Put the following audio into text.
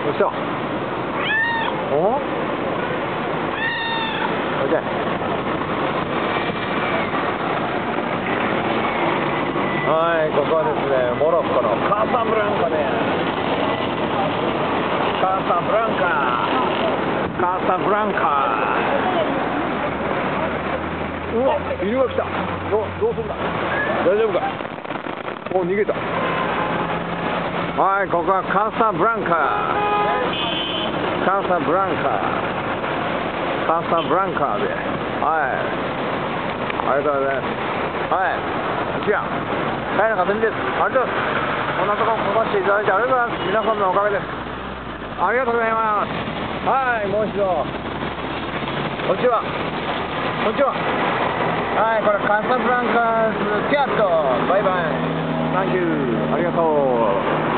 どうした？お？おいで。はい、ここはですね、モロッコのカサブランカです。カサブランカ。カサブランカ。うわ、犬が来た。どうすんだ。大丈夫か。お、逃げた。はい、ここはカサブランカ。カサブランカ。カサブランカで。はい。ありがとうございます。はい。じゃあ、はい、中谷です。ありがとうございます。こんなところ来させていただいてありがとうございます。皆さんのおかげです。ありがとうございます。はい、もう一度。こんにちは。こんにちは。はい、これカサブランカスキャット。バイバイ。サンキュー。ありがとう。